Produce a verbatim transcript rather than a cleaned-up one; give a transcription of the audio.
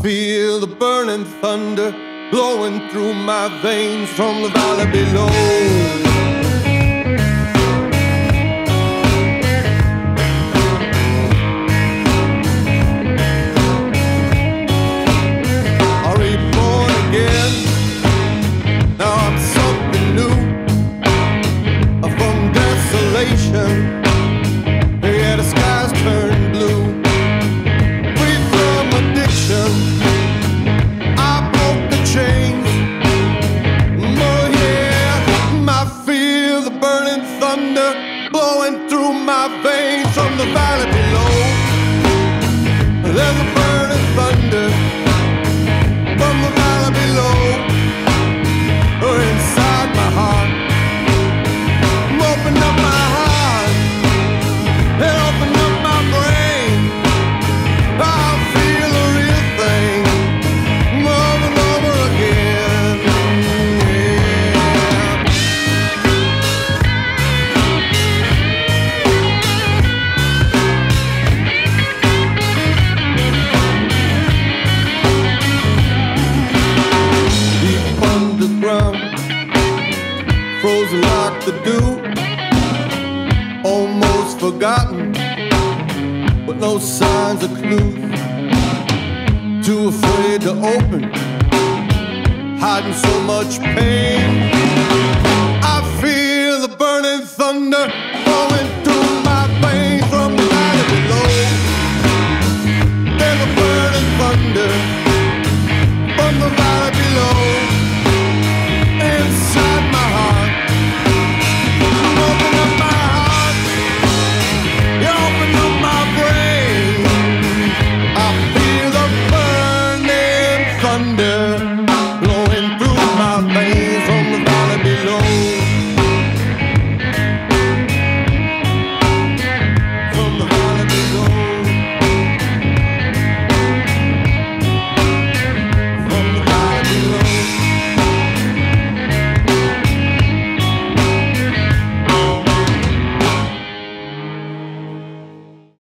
feel the burning thunder blowing through my veins from the valley below. Yeah, the skies turn blue. Free from addiction, I broke the chains. Oh yeah, I feel the burning thunder blowing through my veins from the valley below. There's a burning thunder from the valley below. Oh, inside my heart, open up my heart and open up my brain. I'll feel the real thing over and over again. Yeah. Deep underground, frozen like the dew, almost forgotten, but no signs or clues. Too afraid to open, hiding so much pain.